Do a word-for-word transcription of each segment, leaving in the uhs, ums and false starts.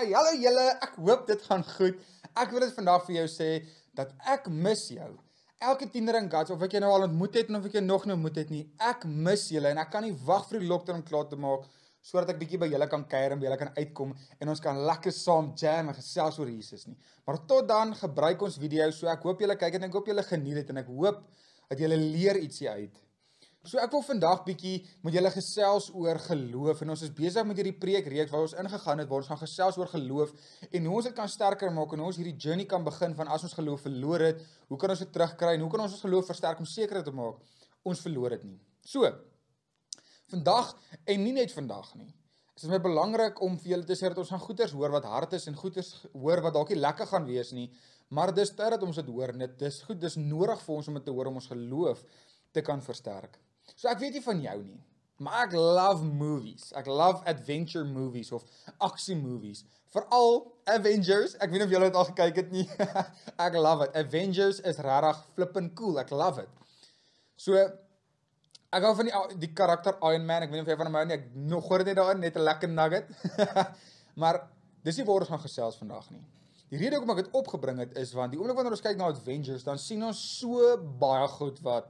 Hi, hallo julle, ek hoop dit gaan goed. Ek wil dit vandag vir jou sê, dat ek mis jou. Elke tiener in Guts, of ek jy nou al ontmoet het, en of ek jy nog nie ontmoet het nie, ek mis julle, en ek kan nie wag vir die lockdown om klaar te maak, sodat ek bietjie by julle kan kuier en by julle kan uitkom, en ons kan lekker saam jam en gesels oor Jesus nie. Maar tot dan, gebruik ons video's, so ek hoop julle kyk het, en ek hoop julle geniet het, en ek hoop dat julle leer ietsie uit. So ek wil vandag bietjie met julle gesels oor geloof, en ons is besig met hierdie preekreeks waar ons ingegaan het, waar ons gaan gesels oor geloof, en hoe ons dit kan sterker maak, en hoe ons hierdie journey kan begin van as ons geloof verloor het, hoe kan ons dit terugkry, en hoe kan ons ons geloof versterk om seker te maak, ons verloor het nie. So, vandag, en nie net vandag nie, is dit my belangrik om vir julle te sê dat ons gaan goeders hoor wat hard is, en goeders hoor wat dalk nie lekker gaan wees nie, maar dis tyd dat ons dit hoor, en dit is goed, dis nodig vir ons om dit te hoor, om ons geloof te kan versterk. So ek weet nie van jou nie, maar ek love movies, ek love adventure movies of actie movies, veral Avengers, ek weet nie of julle het al gekyk het nie, ek love it, Avengers is rarig flippin' cool, ek love it. So, ek hou van die, die karakter Iron Man, ek weet nie of jy van hom hou nie, ek nog hoor dit daarin, net 'n lekker nugget, maar dis nie waar ons gaan gesels vandag nie. Die rede hoekom ek dit opgebring het is, want die oomblik wanneer ons kyk na Avengers, dan sien ons so baie goed wat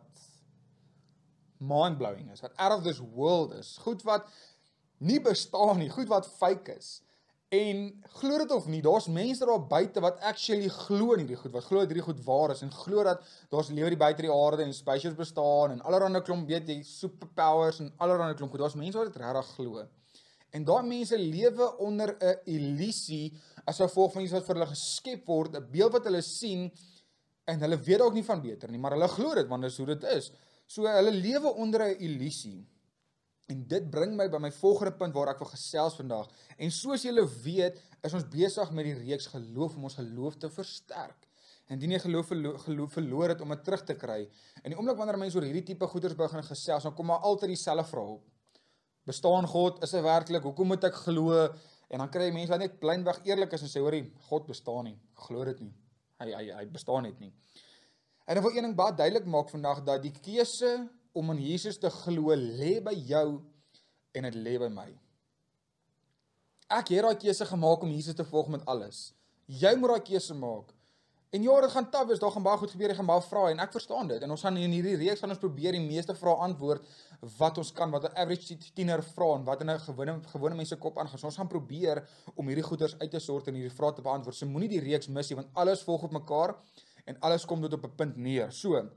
mind-blowing is, wat out of this world is, goed wat nie bestaan nie, goed wat fake is, en glo dit of nie, daar's mense daar buite wat actually glo in hierdie goed, wat glo dat hierdie goed waar is, en glo dat daar's lewe die buite die aarde, en spaceships bestaan, en allerhande klomp, weet jy, superpowers, en allerhande klomp goed, daar's mense wat dit regtig glo, en daai mense lewe onder 'n illusie, as gevolg van iets wat vir hulle geskep word, 'n beeld wat hulle sien, en hulle weet ook nie van beter nie, maar hulle glo dit, want dis hoe dit is. So hulle lewe onder 'n illusie. En dit bring my by my volgende punt waar ek wil gesels vandag. En soos julle weet, is ons besig met die reeks geloof om ons geloof te versterk. En indien jy geloof, verlo geloof verloor het om dit terug te kry. En die oomblik wanneer mense oor hierdie tipe goeders begin gesels, dan kom maar altyd dieselfde vraag op. Bestaan God? Is hy werklik? Hoekom moet ek glo? En dan kry jy mense wat net blindweg eerlik is en sê, hoorie, God bestaan nie. Glo dit nie. Hy hy hy bestaan net nie. En ek wil een ding baie duidelik maak vandag, dat die keuse om in Jesus te glo, lê by jou, en het lê by my. Ek het daai keuse gemaak om Jesus te volg met alles. Jy moet daai keuse maak. En ja, dit gaan taaf wees, daar gaan baie goed gebeur, jy gaan baie vrae, en ek verstaan dit, en ons gaan in hierdie reeks gaan ons probeer die meeste vrae antwoord, wat ons kan, wat 'n average tiener vra, en wat in 'n gewone, gewone mense kop aangaan. So ons gaan probeer om hierdie goeders uit te sort en hierdie vrae te beantwoord. So moenie die reeks mis nie, want alles volg op mekaar, en alles kom tot op 'n punt neer. So,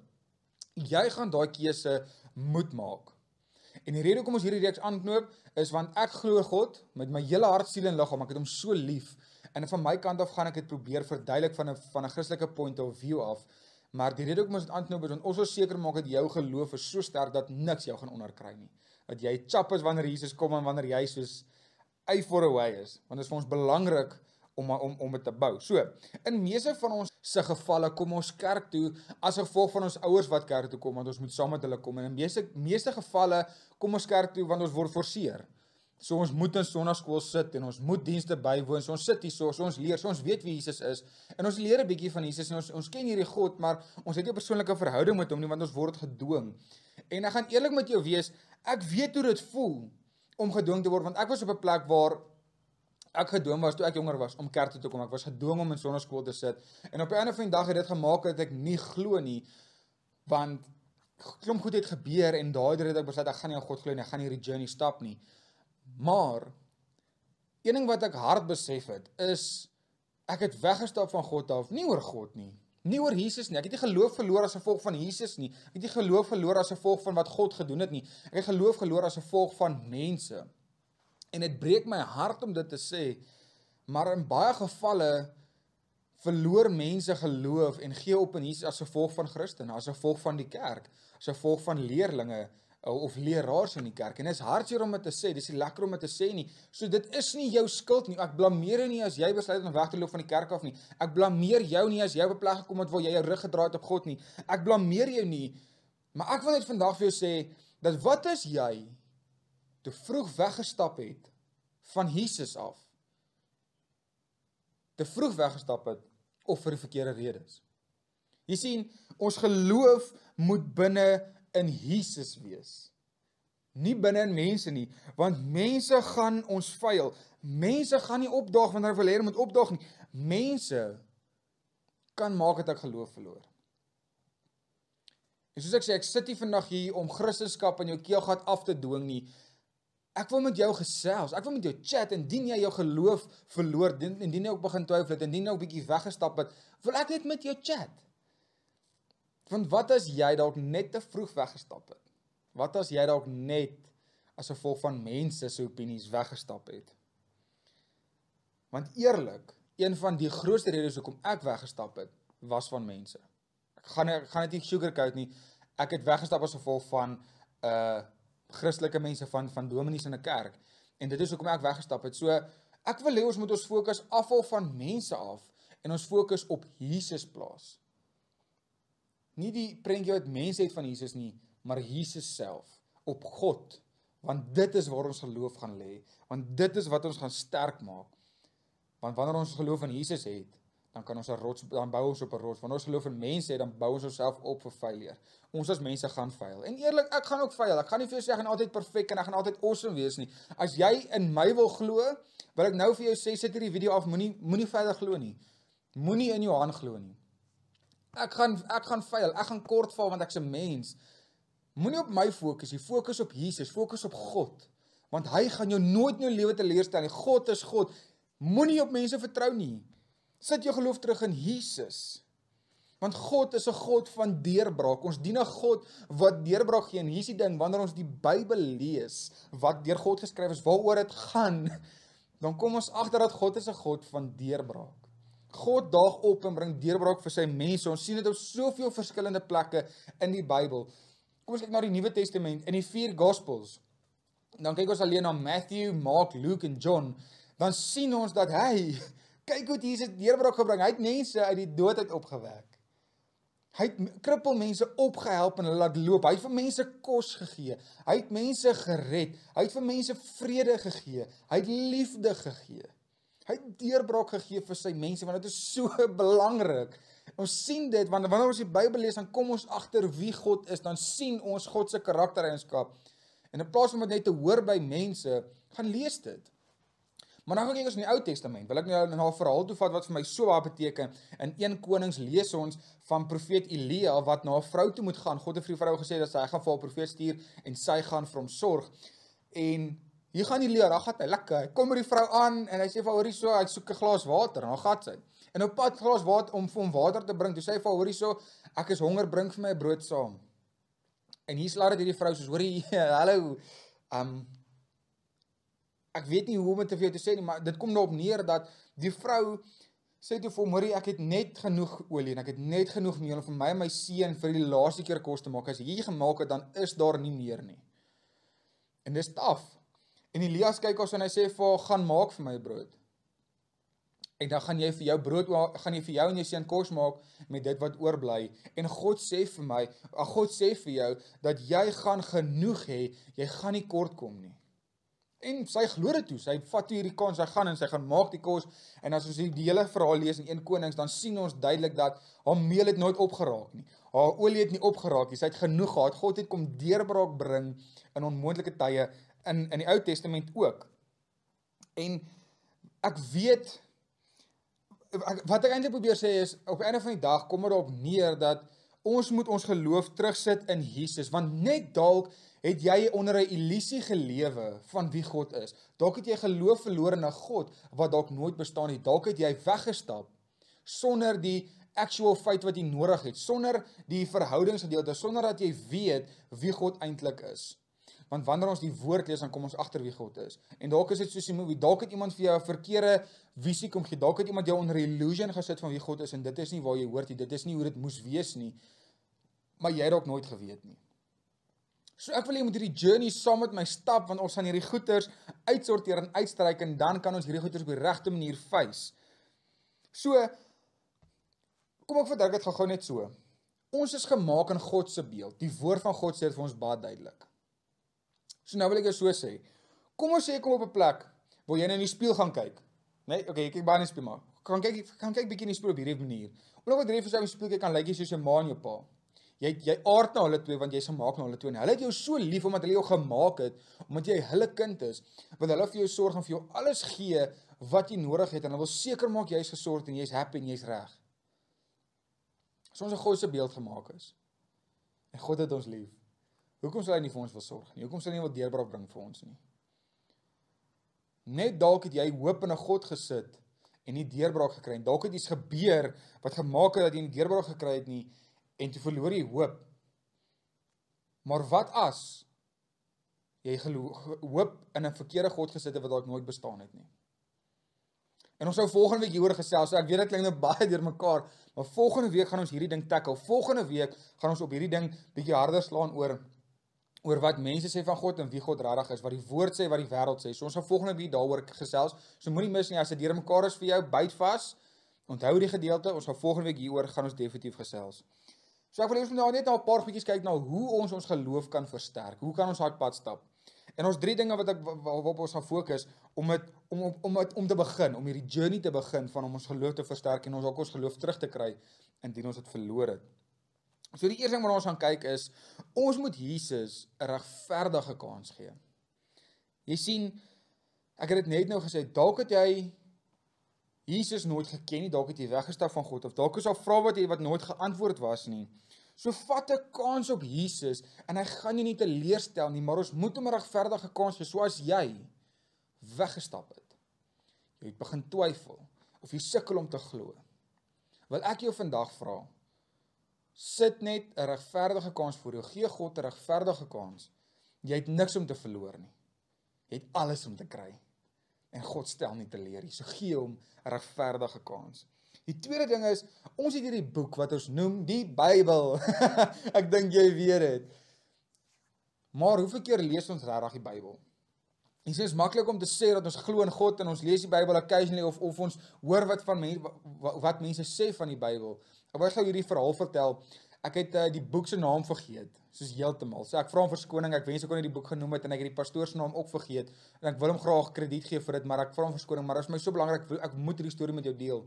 jy gaan daai keuse moet maak. En die rede hoekom ons hierdie reeks aanknoop, is want ek glo God, met my hele hart, siel en liggaam, ek het hom so lief, en van my kant af gaan ek dit probeer verduidelik van 'n van 'n Christelike point of view af, maar die rede hoekom ons dit aanknoop is, want ons wil seker maak dat jou geloof is so sterk, dat niks jou gaan onderkry nie. Dat jy chap is wanneer Jesus kom, en wanneer jy soos ei for away is, want dit is vir ons belangrik, om om om dit te bou. So, in meeste van ons se gevalle kom ons kerk toe as gevolg van ons ouers wat kerk toe kom, want ons moet saam met hulle kom, en in meeste meeste gevalle kom ons kerk toe want ons word forceer. So ons moet in sonnaskool sit, en ons moet dienste bywoon, so ons sit hier so, so ons leer, so ons weet wie Jesus is, en ons leer 'n bietjie van Jesus, en ons, ons ken hierdie God, maar ons het nie 'n persoonlike verhouding met hom nie, want ons word gedwing. En ek gaan eerlik met jou wees, ek weet hoe dit voel, om gedwing te word, want ek was op 'n plek waar ek gedwing was, toe ek jonger was, om kerk toe te kom, ek was gedwing om in sonnaskool te sit, en op 'n einde van die dag het dit gemaak dat ek nie glo nie, want klomp goed het gebeur, en daai het ek besluit, ek gaan nie aan God glo nie, ek gaan nie hierdie journey stap nie, maar, een ding wat ek hard besef het, is, ek het weggestap van God af, nie oor God nie, nie oor Jesus nie, ek het nie geloof verloor as gevolg van Jesus nie, ek het nie geloof verloor as gevolg van wat God gedoen het nie, ek het geloof verloor as gevolg van mense, en het breek my hart om dit te sê, maar in baie gevalle verloor mense geloof en gee op in Jesus as gevolg van Christene, as gevolg van die kerk, as gevolg van leerlinge of leraars in die kerk. En dit is hartseer om dit te sê, dit is nie lekker om dit te sê nie. So dit is nie jou skuld nie. Ek blameer jou nie as jy besluit om weg te loop van die kerk af nie. Ek blameer jou nie as jy op 'n plek gekom het waar jy jou rug gedraai het op God nie. Ek blameer jou nie. Maar ek wil net vandag vir jou sê dat wat as jy te vroeg weggestap het van Jesus af, te vroeg weggestap het, of vir die verkeerde redes. Jy sien, ons geloof moet binne in Jesus wees. Nie binne in mense nie, want mense gaan ons fail. Mense gaan nie opdaag wanneer hulle wil hê hulle moet opdaag nie. Mense kan maak dat ek geloof verloor. En soos ek sê, ek sit hier vandag hier om Christendom in jou keelgat af te dwing nie. Ek wil met jou gesels, ek wil met jou chat, indien jy jou geloof verloor, indien jy ook begin twyfel het, indien jy ook bietjie weggestap het, wil ek net met jou chat. Want wat as jy dalk net te vroeg weggestap het? Wat as jy dalk net as gevolg van mense se opinies weggestap het? Want eerlik, een van die grootste redes hoekom ek weggestap het, was van mense. Ek gaan, ek gaan dit nie sugarcoat nie, ek het weggestap as gevolg van uh, Christelike mense, van, van dominees in 'n kerk, en dit is hoekom ek weggestap het. So, ek wil hê ons moet ons fokus afval van mense af, en ons fokus op Jesus plaas. Nie die prentjie wat mense het van Jesus nie, maar Jesus self, op God, want dit is waar ons geloof gaan lê, want dit is wat ons gaan sterk maak, want wanneer ons geloof in Jesus het, dan kan ons 'n rots, dan bou ons op 'n rots, wanneer ons geloof in mense het, dan bou ons onsself op vir failure. Ons as mense gaan fail, en eerlik, ek gaan ook fail, ek gaan nie vir jou sê, ek gaan altyd perfek, en ek gaan altyd awesome wees nie. As jy in my wil glo, wil ek nou vir jou sê, sit hierdie video af, moenie moenie verder glo nie, moenie in jou hand glo nie. Ek gaan, ek gaan fail, ek gaan kort val, want ek's 'n mens. Moenie op my fokus, jy fokus op Jesus, fokus op God, want hy gaan jou nooit in jou lewe teleurstel nie. God is God. Moenie op mense vertrou nie. Sit jou geloof terug in Jesus. Want God is 'n God van deurbraak. Ons dien 'n God wat deurbraak gee. En hier is die ding, wanneer ons die Bybel lees, wat deur God geskryf is, waaroor dit gaan, dan kom ons agter dat God is 'n God van deurbraak. God daag op en bring deurbraak vir sy mense. Ons sien dit op soveel verskillende plekke in die Bybel. Kom ons kyk na die Nuwe Testament, in die vier Gospels. Dan kyk ons alleen na Matthew, Mark, Luke en John. Dan sien ons dat hy, kyk hoe Jesus deurbraak gebring. Hy het mense uit die dood uit opgewek. Hy het krippel mense opgehelp en hulle laat loop. Hy het vir mense kos gegee. Hy het mense gered. Hy het vir mense vrede gegee. Hy het liefde gegee. Hy het deurbraak gegee vir sy mense, want dit is so belangrik. Ons sien dit, want wanneer ons die Bybel lees, dan kom ons agter wie God is, dan sien ons God se karaktereienskap. En in plaas van dit net te hoor by mense, gaan lees dit. Maar dan gaan kyk ons in die Ou Testament, wil ek nou na 'n verhaal toe vat wat vir my so baie beteken. In Eerste Konings lees ons van profeet Elia, wat na 'n vrou toe moet gaan. God het vir die vrou gesê dat sy gaan vir 'n profeet stuur, en sy gaan vir hom sorg. En hier gaan Elia, daar gaan hy lekker, hy kom met die vrou aan, en hy sê vir hoorie so, hy soek 'n glas water, en dan gaan sy. En op pad glas water, om vir hom water te bring, toe sê hy vir hoorie so, ek is honger, bring vir my 'n brood saam. En hier slaat dit hierdie vrou soos, hoorie, hallo, um, ek weet nie hoe om dit vir jou te sê nie, maar dit kom daarop neer dat die vrou sê toe vir hom, hoorie, ek het net genoeg olie, en ek het net genoeg meel om vir my en my seun vir die laaste keer kos te maak. As jy gemaak het, dan is daar nie meer nie. En dis taaf. En Elias kyk ons en hy sê vir haar, gaan maak vir my brood. En dan gaan jy vir jou brood, gaan jy vir jou en jou seun kos maak met dit wat oorbly. En God sê vir my, God sê vir jou, dat jy gaan genoeg hê, jy gaan nie kort kom nie. En sy glo dit toe, sy vat toe hierdie kans, sy gaan en sy gaan maak die kos, en as ons die hele verhaal lees in Eerste Konings, dan sien ons duidelik dat haar meel het nooit opgeraak nie, haar olie het nie opgeraak nie, sy het genoeg gehad, God het kom deurbraak bring in onmoontlike tye, in, in die Ou Testament ook. En ek weet, ek, wat ek eintlik probeer sê is, op die einde van die dag kom dit op neer, dat ons moet ons geloof terugsit in Jesus, want net dalk het jy onder 'n illusie gelewe van wie God is. Dalk het jy geloof verloor in 'n God wat dalk nooit bestaan het. Dalk het jy weggestap sonder die actual feit wat jy nodig het, sonder die verhoudingsgedeelte, sonder dat jy weet wie God eintlik is. Want wanneer ons die woord lees, dan kom ons agter wie God is. En dalk is dit soos 'n movie, dalk het iemand vir jou 'n verkeerde visie kom gee, dalk het iemand jou onder 'n illusion gesit van wie God is, en dit is nie waar jy hoort nie, dit is nie hoe dit moes wees nie, maar jy het dalk nooit geweet nie. So ek wil jy moet hierdie journey saam met my stap, want ons gaan hierdie goeters uitsorteer en uitstryk, en dan kan ons hierdie goeters op die regte manier face. So, kom ek verduidelik dit gou-gou net so. Ons is gemaak in God se beeld. Die woord van God sê dit vir ons baie duidelik. So nou wil ek jou so sê. Kom ons sê jy kom op 'n plek waar jy nou in die spieël gaan kyk. Nee, okay, jy kyk baie in die spieël maar. Gaan kyk, gaan kyk bietjie in die spieël op hierdie manier. Omdat wat jy vir jou in die spieël kyk kan lyk jy soos jou ma en jou pa. Jy jy aard na hulle twee want jy's gemaak na hulle twee. En hulle het jou so lief omdat hulle jou gemaak het, omdat jy hulle kind is, wil hulle vir jou sorg en vir jou alles gee wat jy nodig het en hulle wil seker maak jy's gesorgd en jy's happy en jy's reg. As ons 'n God se beeld gemaak is. En God het ons lief. Hoekom sal hy nie vir ons wil sorg nie? Hoekom sal hy nie wil deurbraak bring vir ons nie? Net dalk het jy hoop in 'n God gesit en nie deurbraak gekry nie. Dalk het iets gebeur wat gemaak het dat jy nie deurbraak gekry het nie en toe verloor jy hoop. Maar wat as jy hoop in 'n verkeerde God gesit het wat dalk nooit bestaan het nie? En ons sou volgende week hieroor gesels, so ek weet dit klink nou baie deur mekaar, maar volgende week gaan ons hierdie ding tackle. Volgende week gaan ons op hierdie ding bietjie harder slaan oor oor wat mense sê van God en wie God regtig is, wat die woord sê, wat die wêreld sê. So ons gaan volgende week daaroor gesels. So moenie mis nie, as dit deur mekaar is vir jou, byt vas. Onthou die gedeelte, ons gaan volgende week hieroor gaan ons definitief gesels. So ek wil ons nou net na 'n paar goedjies kyk na hoe ons ons geloof kan versterk. Hoe kan ons daai pad stap? En ons drie dinge wat ek waarop ons gaan fokus om het, om om om het, om te begin, om hierdie journey te begin van om ons geloof te versterk en ons ook ons geloof terug te kry indien ons dit verloor het. So die eerste ding wat ons gaan kyk is, ons moet Jesus 'n regverdige kans gee. Jy sien, ek het dit net nou gesê, dalk het jy Jesus nooit geken nie, dalk het jy weggestap van God, of dalk is daar vrae wat jy wat nooit geantwoord was nie. So vat 'n kans op Jesus, en hy gaan jou nie teleurstel nie, maar ons moet hom 'n regverdige kans gee, soos jy weggestap het. Jy het begin twyfel, of jy sukkel om te glo. Wil ek jou vandag vra, sit net 'n regverdige kans voor jou, gee God 'n regverdige kans. Jy het niks om te verloor nie. Jy het alles om te kry. En God stel nie teleur nie, so gee hom 'n regverdige kans. Die tweede ding is, ons het hierdie boek wat ons noem die Bybel. Ek dink jy weet dit. Maar hoeveel keer lees ons regtig die Bybel? En dit is maklik om te sê dat ons glo in God en ons lees die Bybel occasionally of of ons hoor wat van mense wat mense sê van die Bybel. Ek wil gou hierdie verhaal vertel. Ek het uh, die boek se naam vergeet, soos heeltemal. So ek vra om verskoning, ek wens ek kon nie die boek genoem het en ek het die pastoor se naam ook vergeet. En ek wil hom graag krediet gee vir dit, maar ek vra om verskoning, maar dit is my so belangrik, ek, wil, ek moet hierdie storie met jou deel.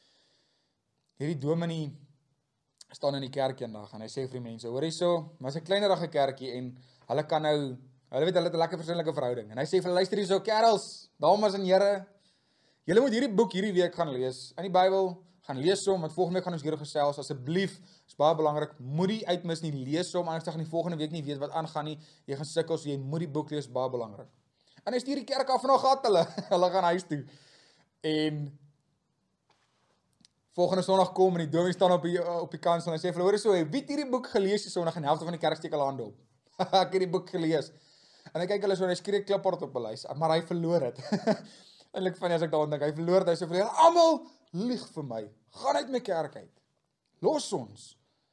Hierdie dominee staan in die kerk eendag en hy sê vir die mense, hoor hierso, maar is 'n kleinerige kerkie en hulle kan nou, hulle weet hulle het 'n lekker persoonlike verhouding. En hy sê vir luister hierso, kerels, dames en here, julle moet hierdie boek hierdie week gaan lees. In die Bybel, gaan lees hom, want volgende week gaan ons hieroor gesels. Asseblief, is baie belangrik, moet die uitmis nie, lees hom, anders gaan die volgende week nie weet wat aangaan nie. Jy gaan sukkel, so jy moet die boek lees, baie belangrik. En hy stuur die kerk af en dan gaan hulle, hulle gaan huis toe. En volgende Sondag kom en die dominee staan op die op die kansel en hy sê vir hulle, hoor so, wie het hierdie boek gelees die Sondag en die helfte van die kerk steek hulle hande op. Ek het die boek gelees. En hy kyk hulle so en hy skree kliphard op hulle, maar hy verloor dit. Eintlik van as ek daaraan dink, hy verloor dit, hy sê vir hulle, almal lieg vir my. Gaan uit my kerk uit. Los ons.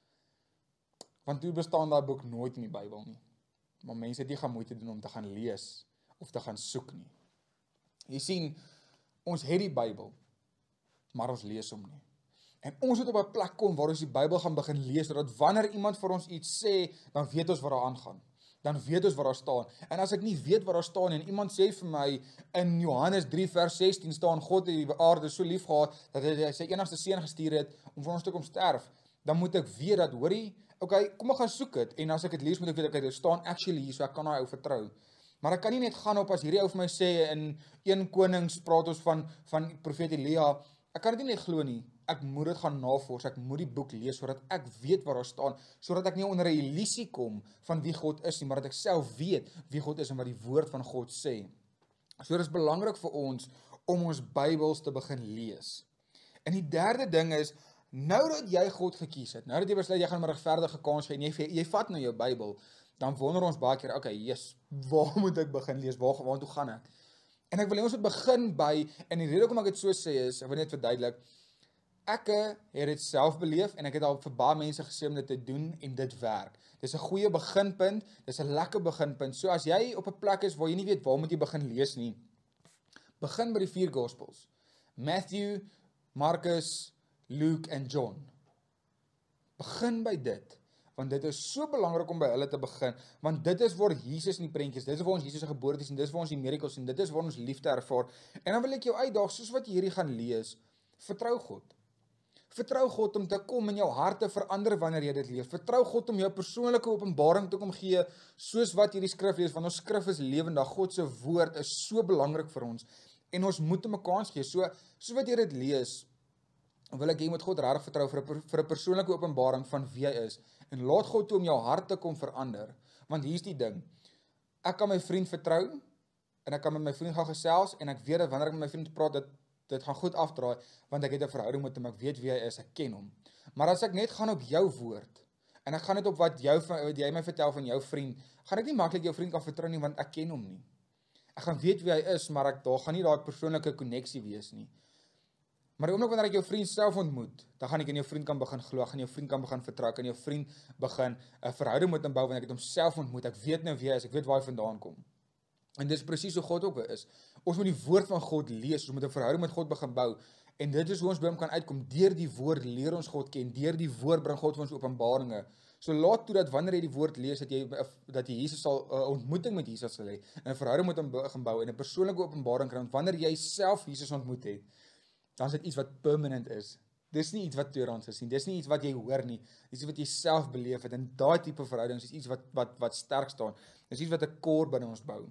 Want toe bestaan daai boek nooit in die Bybel nie. Maar mense het nie gaan moeite doen om te gaan lees of te gaan soek nie. Jy sien, ons het die Bybel, maar ons lees hom nie. En ons moet op 'n plek kom waar ons die Bybel gaan begin lees, sodat wanneer iemand vir ons iets sê, dan weet ons wat daar aangaan. Dan weet ons wat daar staan. En as ek nie weet wat daar staan en iemand sê vir my in Johannes drie vers sestien staan God het die aarde so lief gehad dat hy sy enigste seun gestuur het om vir ons te kom sterf, dan moet ek weet dat, hoorie, okay, kom ek gaan soek dit en as ek dit lees moet ek weet okay, dit staan actually hier, so ek kan daai ou vertrou. Maar ek kan nie net gaan op as hierdie ou vir my sê in een Konings praat ons van van profeet Elia. Ek kan dit nie net glo nie. Ek moet dit gaan navors, ek moet die boek lees, sodat ek weet wat daar staan, sodat ek nie onder 'n illusie kom van wie God is nie, maar dat ek self weet wie God is en wat die woord van God sê. So dit is belangrik vir ons om ons Bybels te begin lees. En die derde ding is, nou dat jy God gekies het, nou dat jy besluit jy gaan 'n regverdige kans gee en jy, jy vat nou jou Bybel, dan wonder ons baie keer, okay, yes, waar moet ek begin lees, waar, waartoe gaan ek? En ek wil ons moet begin by, en die rede hoekom ek dit so sê is, ek wil net verduidelik, ek het dit self beleef en ek het al vir baie mense gesê om dit te doen en dit werk. Dis 'n goeie beginpunt, dis 'n lekker beginpunt. So as jy op 'n plek is waar jy nie weet waar moet jy begin lees nie, begin by die vier Gospels. Matthew, Marcus, Luke en John. Begin by dit, want dit is so belangrik om by hulle te begin, want dit is waar Jesus in die prentjies, dit is waar ons Jesus se geboorte sien, dit is waar ons die miracles sien, dit is waar ons liefde ervaar. En dan wil ek jou uitdaag, soos wat jy hierdie gaan lees, vertrou God. Vertrou God om te kom in jou hart te verander wanneer jy dit lees. Vertrou God om jou persoonlike openbaring te kom gee, soos wat jy die skrif lees, want ons skrif is lewendig. God se woord is so belangrik vir ons, en ons moet hom 'n kans gee. So, soos wat jy dit lees, wil ek jy moet God regtig vertrou vir 'n vir 'n persoonlike openbaring van wie hy is, en laat God toe om jou hart te kom verander, want hier's die ding, ek kan my vriend vertrou, en ek kan met my vriend gaan gesels, en ek weet dat wanneer ek met my vriend praat, dit, dit gaan goed afdraai, want ek het 'n verhouding met hom, ek weet wie hy is, ek ken hom. Maar as ek net gaan op jou woord, en ek gaan net op wat, jou, wat jy my vertel van jou vriend, gaan ek nie maklik jou vriend kan vertrou nie, want ek ken hom nie. Ek gaan weet wie hy is, maar ek, daar gaan nie daai persoonlike konneksie wees nie. Maar die oomblik wanneer ek jou vriend self ontmoet, dan gaan ek in jou vriend kan begin glo, ek gaan jou vriend kan begin vertrou, ek kan jou vriend begin 'n verhouding met hom bou, wanneer ek het hom self ontmoet, ek weet nou wie hy is, ek weet waar hy vandaan kom. En dis presies hoe God ook is. Ons moet die woord van God lees, ons moet 'n verhouding met God begin bou, en dit is hoe ons by hom kan uitkom. Deur die woord leer ons God ken, deur die woord bring God vir ons openbaringe. So laat toe dat wanneer jy die woord lees, dat jy dat jy Jesus sal 'n uh, ontmoeting met Jesus sal hê, en 'n verhouding met hom begin bou, en 'n persoonlike openbaring kry, want wanneer jy self Jesus ontmoet het, dan is dit iets wat permanent is. Dis nie iets wat tweedehands is nie, dis nie iets wat jy hoor nie, dis iets wat jy self beleef het, en daai tipe verhoudings is iets wat, wat, wat sterk staan, dis iets wat 'n core binne ons bou.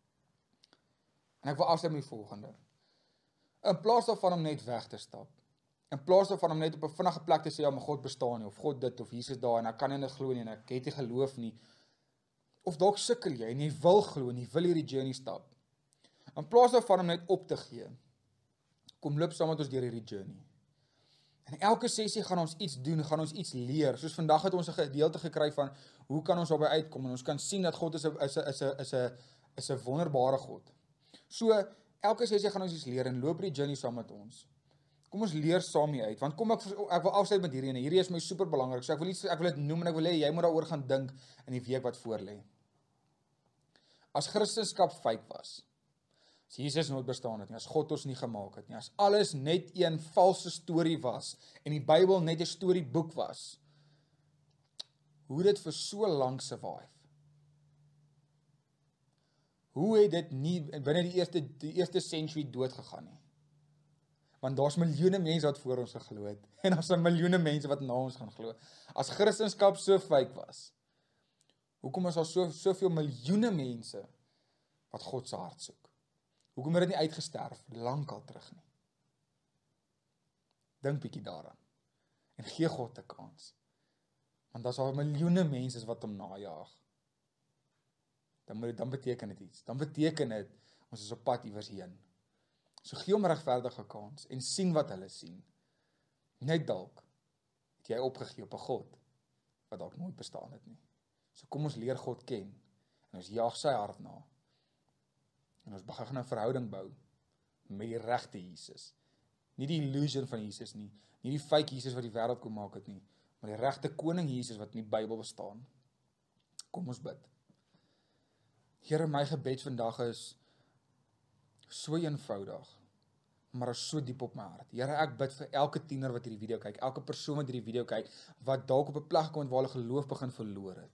En ek wil afsluit met die volgende. In plaas daarvan om net weg te stap, in plaas daarvan om net op 'n vinnige plek te sê, ja, maar God bestaan nie, of God dit, of Jesus daar, en ek kan nie in dit glo nie, en ek het nie geloof nie, of dalk sukkel jy, en jy wil glo, en jy wil hierdie journey stap. In plaas daarvan om net op te gee, kom loop saam met ons deur hierdie journey. En elke sessie gaan ons iets doen, gaan ons iets leer. Soos vandag het ons 'n gedeelte gekry van, hoe kan ons daarby uitkom, en ons kan sien dat God is 'n is 'n is 'n is 'n is 'n wonderbare God. So, elke sessie gaan ons iets leer, en loop die journey saam met ons. Kom ons leer saam hier uit, want kom ek, ek wil afsluit met hierdie, en hierdie is my super belangrik, so ek wil, iets, ek wil dit noem, en ek wil hê, jy moet daaroor gaan dink, in die week wat voor lê. As Christendom fake was, as Jesus nooit bestaan het nie, as God ons nie gemaak het nie, as alles net een valse storie was, en die Bybel net 'n storieboek was, hoe dit vir so lank survive? Hoe het dit nie binne die eerste die eerste century dood gegaan nie? Want daar's miljoene mense wat voor ons geglo het, en daar's 'n miljoene mense wat na ons gaan glo. As Christendom so fake was, hoekom is daar so soveel miljoene mense wat God se hart soek? Hoekom het dit nie uitgesterf lankal terug nie? Dink bietjie daaraan, en gee God 'n kans, want daar's al miljoene mense wat hom najaag. Dan, moet, dan beteken dit iets, dan beteken dit, ons is op pad iewers heen. So gee hom regverdige kans, en sien wat hulle sien. Net dalk, het jy opgegee op 'n God, wat dalk nooit bestaan het nie. So kom ons leer God ken, en ons jaag sy hart na, en ons begin 'n verhouding bou, met die regte Jesus. Nie die illusion van Jesus nie, nie die fake Jesus wat die wêreld kom maak het nie, maar die regte koning Jesus wat in die Bybel bestaan. Kom ons bid. Here, my gebed vandag is so eenvoudig, maar is so diep op my hart. Here, ek bid vir elke tiener wat hierdie video kyk, elke persoon wat hierdie video kyk, wat dalk op 'n plek kom waar hulle geloof begin verloor het.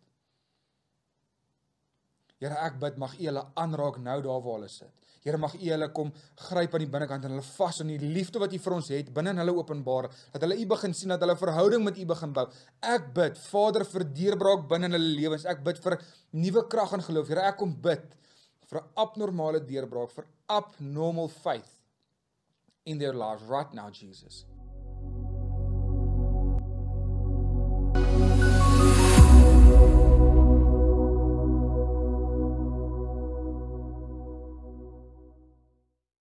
Here, ek bid, mag U hulle aanraak nou daar waar hulle sit. Here, mag U hulle kom gryp aan die binnekant en hulle vas in die liefde wat U vir ons het, binne in hulle openbaar, dat hulle U begin sien, dat hulle verhouding met U begin bou. Ek bid, Vader, vir deurbraak binne in hulle lewens. Ek bid vir nuwe krag en geloof. Here, ek kom bid vir 'n abnormale deurbraak, vir abnormal faith in their lives right now, Jesus.